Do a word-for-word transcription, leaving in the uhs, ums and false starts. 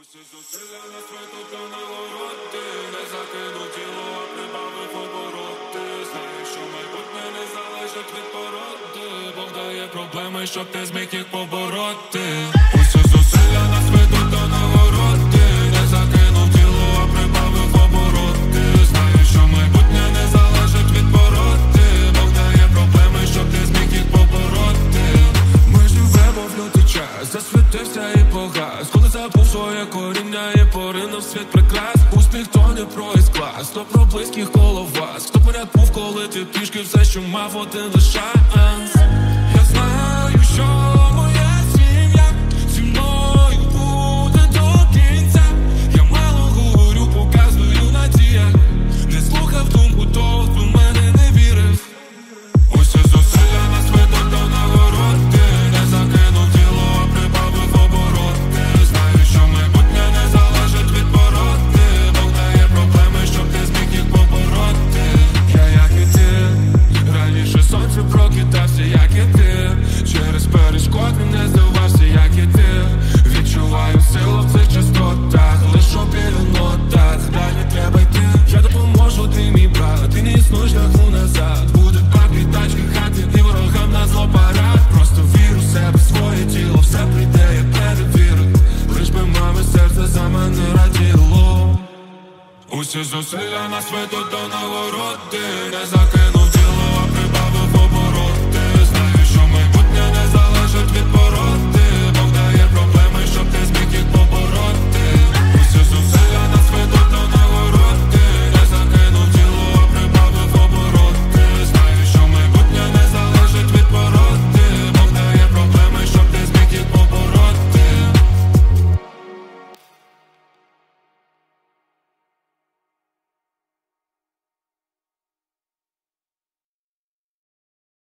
Усі зусилля на світу та нагороди, не закинув тіло, а прибавив обороти. Знаєш, що майбутнє не залежить від породи, Бог дає проблеми, щоб ти зміг їх побороти. Усі зусилля на світу та нагороди, не закинув тіло, а прибавив обороти. Знаєш, що майбутнє не залежить від породи, Бог дає проблеми, щоб ти зміг їх побороти. Ми живемо в лютий час, засвітився і погас, коли забув своє коріння і поринув світ прикрас. Успіх то не про із-клас, то про близьких коло вас, хто поряд був, коли ти пішки все, що мав, один лиш шанс. Я знаю, що моя сім'я зі мною буде до кінця. Я мало говорю, показую надія, не слухав думку того, хто в мене не вірив. Усі зусилля на світу до нагороди, не закинув тіло, а прибавив обороти. Знаю, що майбутнє не залежить від породи, Бог дає проблеми, щоб ти зміг їх побороти. Я як і ти, раніше сонце прокидався, як і ти, через перешкоди не здавався, як і ти. Відчуваю силу в цих частотах, лиш у нотах, далі треба йти. Я допоможу, ти мій брат, ти не існуєш шляху назад. Буде паки, тачки, хати і ворогам на зло парад. Просто вір у себе, своє тіло, все прийде, я перевірю. Лиш би мами серце за мене раділо. Усі зусилля на світу до нагороди, не закинув.